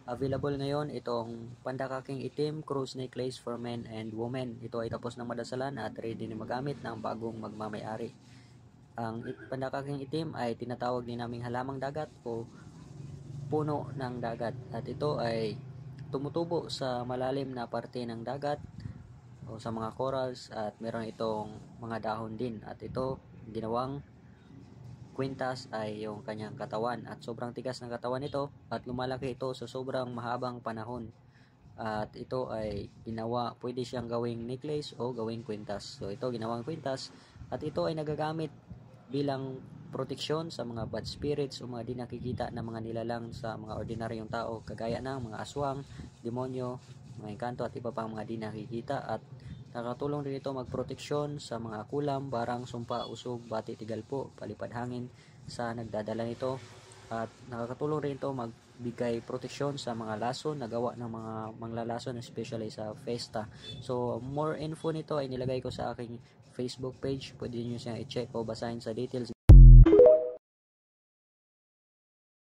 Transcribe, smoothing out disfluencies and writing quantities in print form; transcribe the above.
Available ngayon itong pandakaking itim cruise necklace for men and women. Ito ay tapos ng madasalan at ready na magamit ng bagong magmamayari. Ang pandakaking itim ay tinatawag din naming halamang dagat o puno ng dagat, at ito ay tumutubo sa malalim na parte ng dagat o sa mga corals, at meron itong mga dahon din, at ito ginawang kwintas ay yung kanyang katawan, at sobrang tigas ng katawan nito at lumalaki ito sa sobrang mahabang panahon. At ito ay pwede siyang gawing necklace o gawing kwintas. So ito ginawang kwintas, at ito ay nagagamit bilang proteksyon sa mga bad spirits o mga di nakikita na mga nilalang sa mga ordinaryong tao, kagaya ng mga aswang, demonyo, mga engkanto at iba pang mga di nakikita. At nakatulong din ito magproteksyon sa mga kulam, barang, sumpa, usog, bati, tigalpo, palipad hangin sa nagdadala nito. At nakakatulong rin ito magbigay proteksyon sa mga lason na gawa ng mga manglalason, especially sa festa. So more info nito ay nilagay ko sa aking Facebook page. Pwede niyo siyang i-check o basahin sa details.